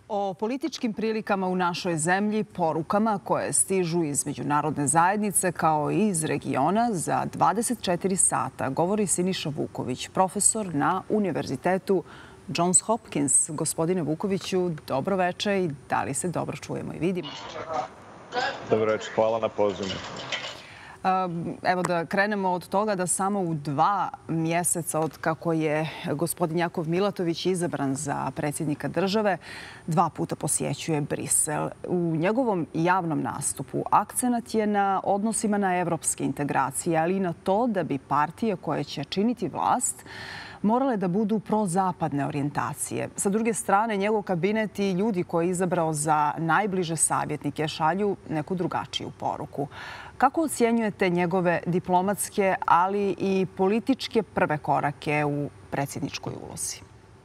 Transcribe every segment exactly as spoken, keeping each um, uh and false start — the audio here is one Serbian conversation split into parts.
O političkim prilikama u našoj zemlji, porukama koje stižu iz međunarodne zajednice kao i iz regiona za dvadeset četiri sata govori Siniša Vuković, profesor na Univerzitetu Johns Hopkins. Gospodine Vukoviću, dobro veče i da li se dobro čujemo i vidimo? Dobro veče, hvala na pozivu. Evo da krenemo od toga da samo u dva mjeseca od kako je gospodin Jakov Milatović izabran za predsjednika države, dva puta posjećuje Brisel. U njegovom javnom nastupu akcenat je na odnosima na evropske integracije, ali i na to da bi partije koje će činiti vlast morale da budu prozapadne orijentacije. Sa druge strane, njegov kabinet i ljudi koje je izabrao za najbliže savjetnike šalju neku drugačiju poruku. Kako ocjenjujete njegove diplomatske, ali i političke prve korake u predsjedničkoj ulozi?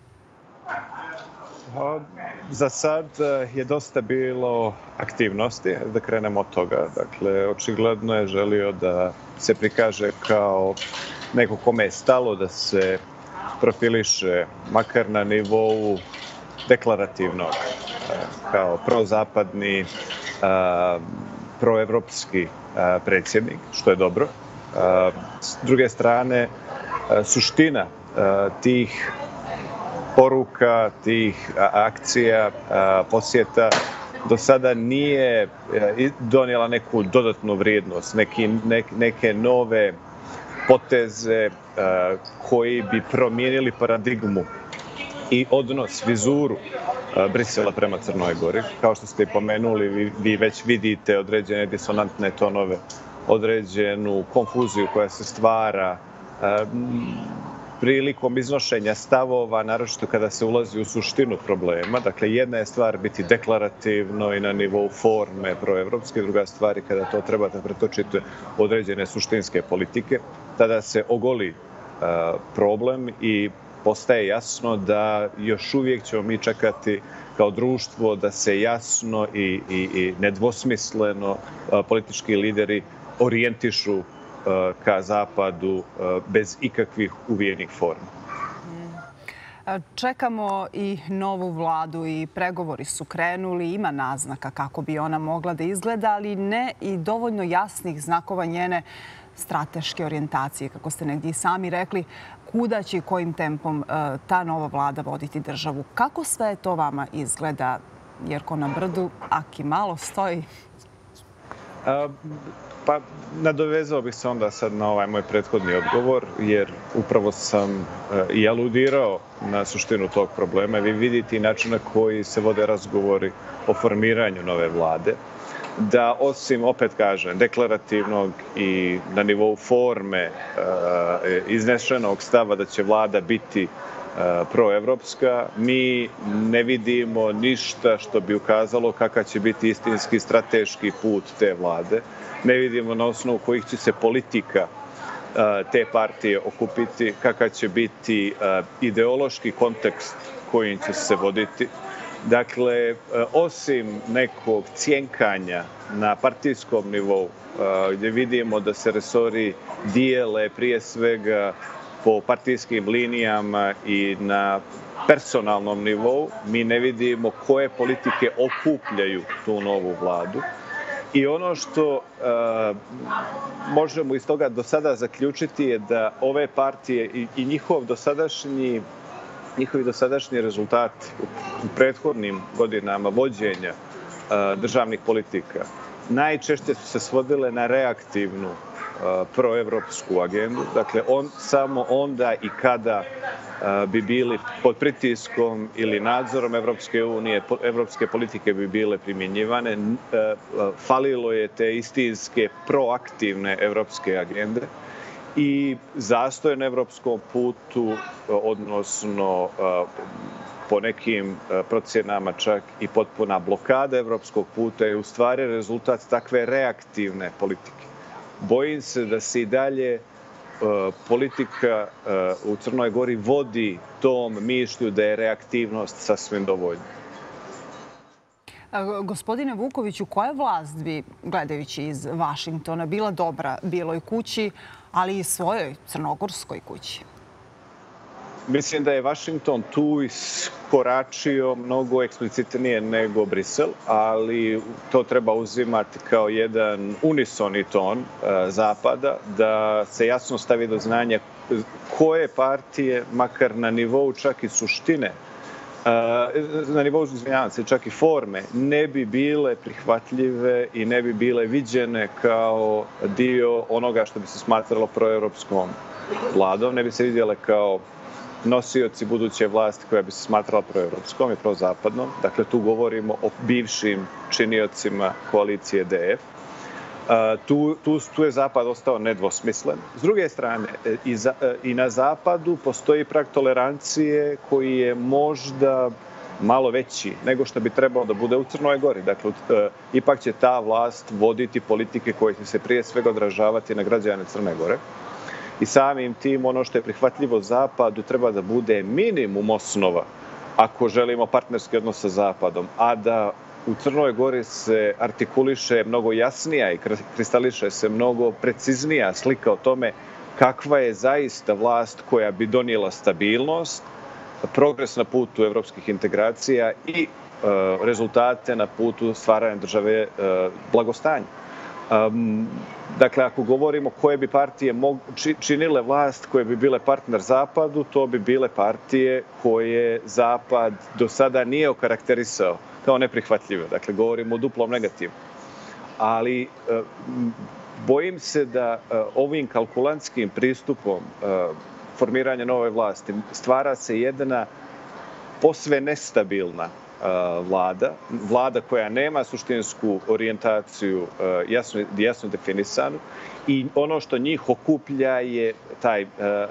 Za sad je dosta bilo aktivnosti, da krenemo od toga. Dakle, očigledno je želio da se prikaže kao neko kome je stalo da se profiliše makar na nivou deklarativnog, kao prozapadni, proevropski predsjednik, što je dobro. S druge strane, suština tih poruka, tih akcija, posjeta do sada nije donijela neku dodatnu vrijednost, neke nove poteze koji bi promijenili paradigmu i odnos, vizuru Brisela prema Crnoj Gori. Kao što ste i pomenuli, vi već vidite određene disonantne tonove, određenu konfuziju koja se stvara prilikom iznošenja stavova, naročito kada se ulazi u suštinu problema. Dakle, jedna je stvar biti deklarativno i na nivou forme proevropske, druga stvar je kada to trebate pretočiti u određene suštinske politike. Tada se ogoli problem i postaje jasno da još uvijek ćemo mi čekati kao društvo da se jasno i, i, i nedvosmisleno politički lideri orijentišu ka zapadu bez ikakvih uvijenih forma. Čekamo i novu vladu i pregovori su krenuli. Ima naznaka kako bi ona mogla da izgleda, ali ne i dovoljno jasnih znakova njene strateške orijentacije, kako ste negdje i sami rekli, kuda će i kojim tempom ta nova vlada voditi državu. Kako sve to vama izgleda, Jerko na brdu, aki malo stoji? A, pa, nadovezao bih se onda sad na ovaj moj prethodni odgovor, jer upravo sam i aludirao na suštinu tog problema. Vi vidite i način na koji se vode razgovori o formiranju nove vlade, da osim, opet kažem, deklarativnog i na nivou forme iznešenog stava da će vlada biti proevropska, mi ne vidimo ništa što bi ukazalo kakav će biti istinski strateški put te vlade. Ne vidimo na osnovu kojih će se politika te partije okupiti, kakav će biti ideološki kontekst kojim će se voditi. Dakle, osim nekog cjenkanja na partijskom nivou, gdje vidimo da se resori dijele prije svega po partijskim linijama i na personalnom nivou, mi ne vidimo koje politike okupljaju tu novu vladu. I ono što uh, možemo iz toga do sada zaključiti je da ove partije i, i njihov dosadašnji njihovi dosadašnji rezultati u prethodnim godinama vođenja uh, državnih politika najčešće su se svodile na reaktivnu uh, proevropsku agendu. Dakle, on, samo onda i kada uh, bi bili pod pritiskom ili nadzorom Evropske unije, po, evropske politike bi bile primjenjivane, uh, uh, falilo je te istinske proaktivne evropske agende. I zastoj na evropskom putu, odnosno po nekim procjenama čak i potpuna blokada evropskog puta je u stvari rezultat takve reaktivne politike. Bojim se da se i dalje politika u Crnoj Gori vodi tom mišlju da je reaktivnost sasvim dovoljna. Gospodine Vukoviću, koja vlast bi, gledajući iz Vašingtona, bila dobra Bijeloj kući, ali i svojoj crnogorskoj kući? Mislim da je Washington tu iskoračio mnogo eksplicitnije nego Brisel, ali to treba uzimati kao jedan unisoni ton uh, Zapada, da se jasno stavi do znanja koje partije, makar na nivou čak i suštine, uh, na nivou, izvinjavam se, čak i forme, ne bi bile prihvatljive i ne bi bile viđene kao dio onoga što bi se smatralo proevropskom vladom, ne bi se vidjele kao nosioci buduće vlasti koja bi se smatrala proevropskom i prozapadnom. Dakle, tu govorimo o bivšim činiocima koalicije D F. Tu, tu, tu je Zapad ostao nedvosmislen. S druge strane, i, za, i na Zapadu postoji prag tolerancije koji je možda malo veći nego što bi trebalo da bude u Crnoj Gori. Dakle, ipak će ta vlast voditi politike koje će se prije svega odražavati na građane Crne Gore. I samim tim ono što je prihvatljivo Zapadu treba da bude minimum osnova ako želimo partnerski odnos sa Zapadom, a da u Crnoj Gori se artikuliše mnogo jasnija i kristališe se mnogo preciznija slika o tome kakva je zaista vlast koja bi donijela stabilnost, progres na putu evropskih integracija i e, rezultate na putu stvaranja države e, blagostanja. Um, dakle, ako govorimo koje bi partije mog, činile vlast koje bi bile partner Zapadu, to bi bile partije koje Zapad do sada nije okarakterisao kao neprihvatljive. Dakle, govorimo o duplom negativu. Ali um, bojim se da uh, ovim kalkulantskim pristupom uh, formiranja nove vlasti stvara se jedna posve nestabilna vlada, vlada koja nema suštinsku orijentaciju jasno, jasno definisanu i ono što njih okuplja je taj uh,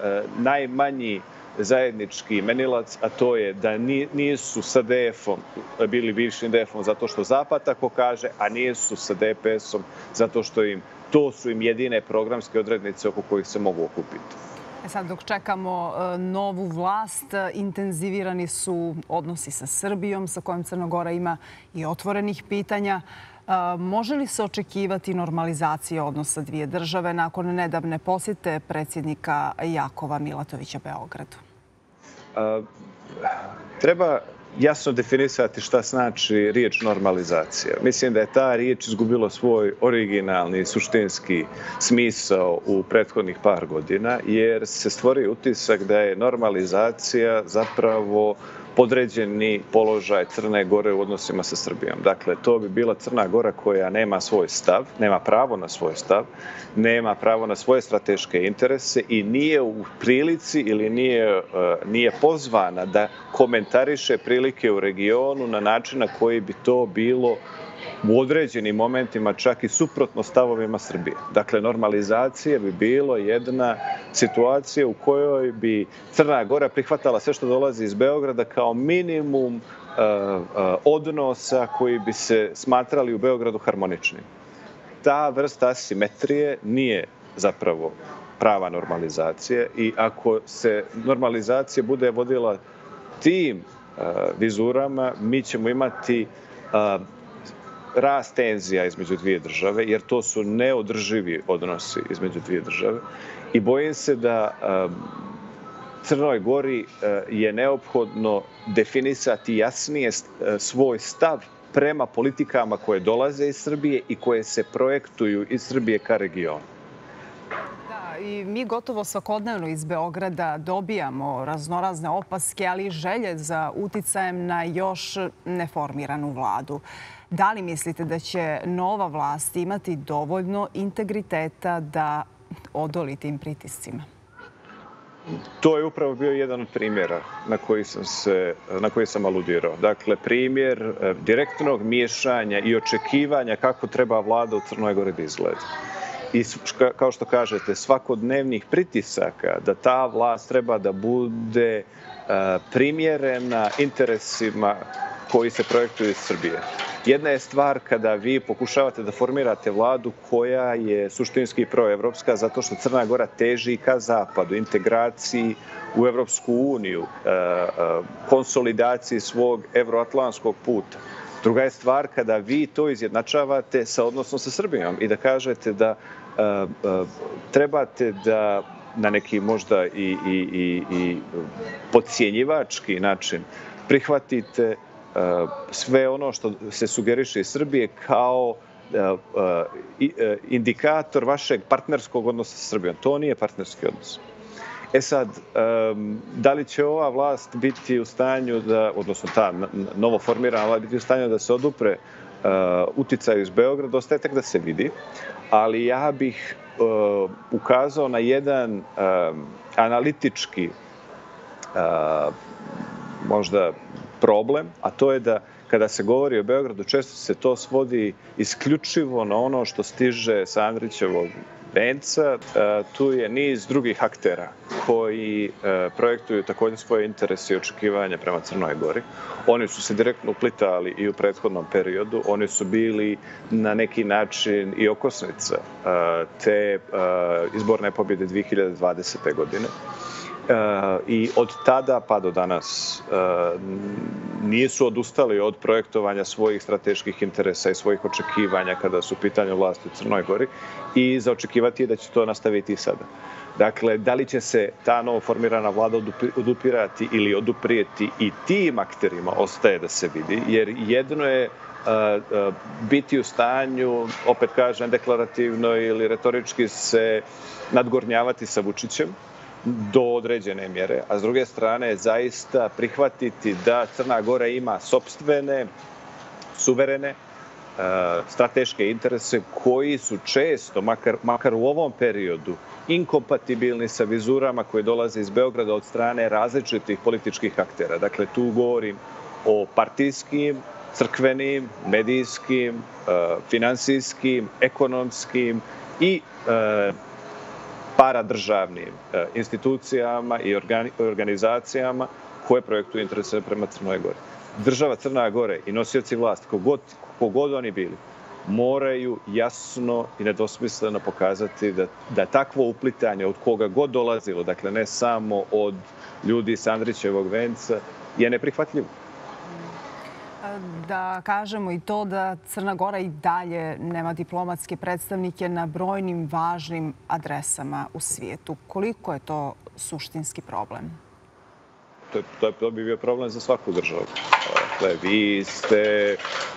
najmanji zajednički imenilac, a to je da nisu sa D F-om bili bivšim D F-om zato što Zapad tako kaže, a nisu sa D P S-om zato što im to su im jedine programske odrednice oko kojih se mogu okupiti. Sad, dok čekamo novu vlast, intenzivirani su odnosi sa Srbijom, sa kojom Crna Gora ima i otvorenih pitanja. Može li se očekivati normalizacija odnosa dvije države nakon nedavne posjete predsjednika Jakova Milatovića Beogradu? A, treba jasno definisati šta znači riječ normalizacija. Mislim da je ta riječ izgubila svoj originalni, suštinski smisao u prethodnih par godina, jer se stvori utisak da je normalizacija zapravo podređeni položaj Crne Gore u odnosima sa Srbijom. Dakle, to bi bila Crna Gora koja nema svoj stav, nema pravo na svoj stav, nema pravo na svoje strateške interese i nije u prilici ili nije, uh, nije pozvana da komentariše prilike u regionu na način na koji bi to bilo u određenim momentima čak i suprotno stavovima Srbije. Dakle, normalizacija bi bilo jedna situacija u kojoj bi Crna Gora prihvatala sve što dolazi iz Beograda kao minimum uh, uh, odnosa koji bi se smatrali u Beogradu harmoničnim. Ta vrsta asimetrije nije zapravo prava normalizacija i ako se normalizacija bude vodila tim uh, vizurama, mi ćemo imati uh, rast tenzija između dvije države, jer to su neodrživi odnosi između dvije države. I bojim se da um, Crnoj Gori uh, je neophodno definisati jasnije uh, svoj stav prema politikama koje dolaze iz Srbije i koje se projektuju iz Srbije ka regionu. I mi gotovo svakodnevno iz Beograda dobijamo raznorazne opaske, ali i želje za uticajem na još neformiranu vladu. Da li mislite da će nova vlast imati dovoljno integriteta da odoli tim pritiscima? To je upravo bio jedan od primjera na koji sam, se, na koji sam aludirao. Dakle, primjer direktnog miješanja i očekivanja kako treba vlada u Crnoj Gori da izgleda. I kao što kažete, svakodnevnih pritisaka da ta vlast treba da bude primjerena interesima koji se projektuju iz Srbije. Jedna je stvar kada vi pokušavate da formirate vladu koja je suštinski proevropska zato što Crna Gora teži ka zapadu, integraciji u Evropsku uniju, konsolidaciji svog evroatlantskog puta. Druga je stvar kada vi to izjednačavate sa odnosom sa Srbijom i da kažete da uh, uh, trebate da na neki možda i, i, i, i podcjenjivački način prihvatite sve ono što se sugeriše iz Srbije kao indikator vašeg partnerskog odnosa sa Srbijom. To nije partnerski odnos. E sad, da li će ova vlast biti u stanju da, odnosno ta novo formirana vlast biti u stanju da se odupre uticaju iz Beograda, ostaje tek da se vidi, ali ja bih ukazao na jedan analitički možda problem, a to je da kada se govori o Beogradu, često se to svodi isključivo na ono što stiže sa Andrićevog venca. Tu je niz drugih aktera koji projektuju također svoje interese i očekivanja prema Crnoj Gori. Oni su se direktno uplitali i u prethodnom periodu. Oni su bili na neki način i okosnica te izborne pobjede dvije hiljade dvadesete. godine. I od tada pa do danas nisu odustali od projektovanja svojih strateških interesa i svojih očekivanja kada su u pitanju vlasti u Crnoj Gori i za očekivati je da će to nastaviti i sada. Dakle, da li će se ta novoformirana vlada odupirati ili oduprijeti i tim akterima ostaje da se vidi, jer jedno je biti u stanju, opet kažem, deklarativno ili retorički se nadgornjavati sa Vučićem do određene mjere, a s druge strane zaista prihvatiti da Crna Gora ima sopstvene, suverene, strateške interese koji su često, makar, makar u ovom periodu, inkompatibilni sa vizurama koje dolaze iz Beograda od strane različitih političkih aktera. Dakle, tu govorim o partijskim, crkvenim, medijskim, finansijskim, ekonomskim i paradržavnim institucijama i organizacijama koje projektuju interese prema Crnoj Gori. Država Crna Gore i nosioci vlasti, kogod, kogod oni bili, moraju jasno i nedvosmisleno pokazati da, da takvo uplitanje od koga god dolazilo, dakle ne samo od ljudi s Andrićevog venca, je neprihvatljivo. Da kažemo i to da Crna Gora i dalje nema diplomatske predstavnike na brojnim važnim adresama u svijetu. Koliko je to suštinski problem? To, to, to bi bio problem za svaku državu. Dakle, vi ste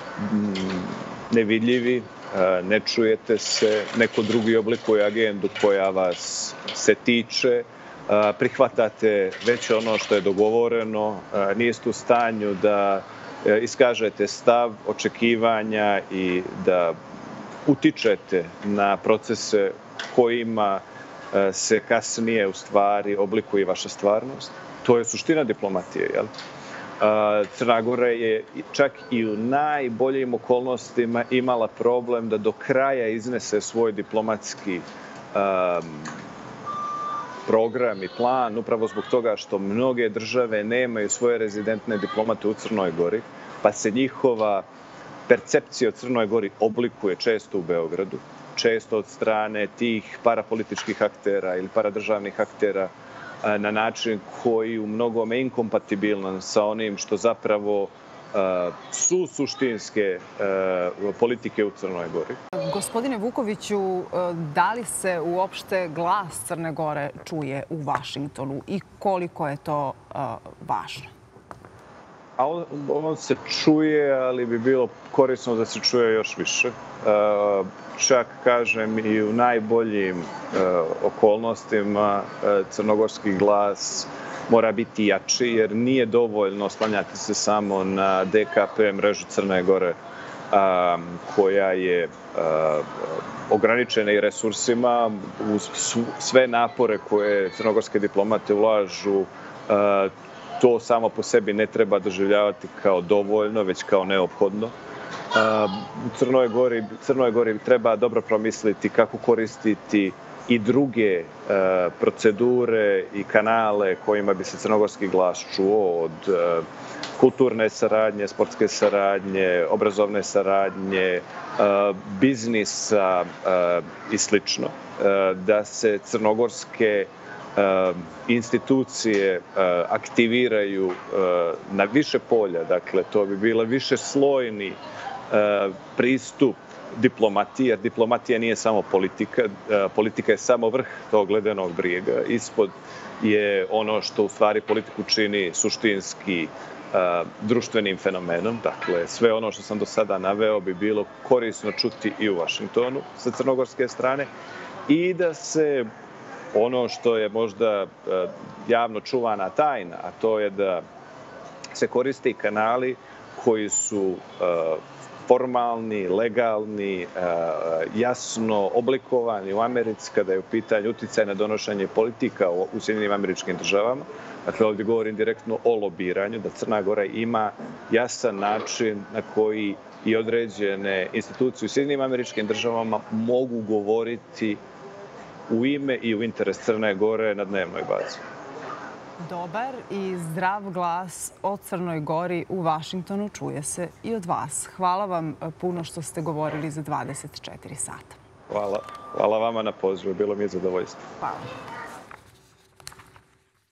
nevidljivi, ne čujete se, neko drugi oblikuje agendu koja vas se tiče, prihvatate već ono što je dogovoreno, niste u stanju da iskažete stav, očekivanja i da utičete na procese kojima se kasnije u stvari oblikuje vaša stvarnost. To je suština diplomatije, jel? Crna Gora je čak i u najboljim okolnostima imala problem da do kraja iznese svoj diplomatski um, program i plan, upravo zbog toga što mnoge države nemaju svoje rezidentne diplomate u Crnoj Gori, pa se njihova percepcija o Crnoj Gori oblikuje često u Beogradu, često od strane tih parapolitičkih aktera ili paradržavnih aktera na način koji u mnogome inkompatibilan sa onim što zapravo su suštinske politike u Crnoj Gori. Gospodine Vukoviću, da li se uopšte glas Crne Gore čuje u Vašingtonu i koliko je to važno? A on, on se čuje, ali bi bilo korisno da se čuje još više. Čak, kažem, i u najboljim okolnostima crnogorski glas mora biti jači, jer nije dovoljno oslanjati se samo na D K P mrežu Crne Gore, koja je ograničena i resursima. Uz sve napore koje crnogorske diplomate ulažu, to samo po sebi ne treba doživljavati kao dovoljno, već kao neophodno. U Crnoj Gori, Crnoj Gori treba dobro promisliti kako koristiti i druge procedure i kanale kojima bi se crnogorski glas čuo, od kulturne saradnje, sportske saradnje, obrazovne saradnje, biznisa i slično. Da se crnogorske institucije aktiviraju na više polja, dakle to bi bila više slojni pristup diplomatiji, jer diplomatija nije samo politika. Politika je samo vrh tog ledenog brijega. Ispod je ono što u stvari politiku čini suštinski društvenim fenomenom. Dakle, sve ono što sam do sada naveo bi bilo korisno čuti i u Vašingtonu sa crnogorske strane i da se ono što je možda javno čuvana tajna, a to je da se koriste i kanali koji su formalni, legalni, jasno oblikovani u Americi kada je u pitanju uticaj na donošenje politika u Sjedinjenim Američkim Državama. Dakle, ovdje govorim direktno o lobiranju, da Crna Gora ima jasan način na koji i određene institucije u Sjedinjenim Američkim Državama mogu govoriti u ime i u interes Crne Gore na dnevnoj bazi. Dobar i zdrav glas o Crnoj Gori u Vašingtonu čuje se i od vas. Hvala vam puno što ste govorili za dvadeset četiri sata. Hvala. Hvala vama na pozivu. Bilo mi je zadovoljstvo. Hvala.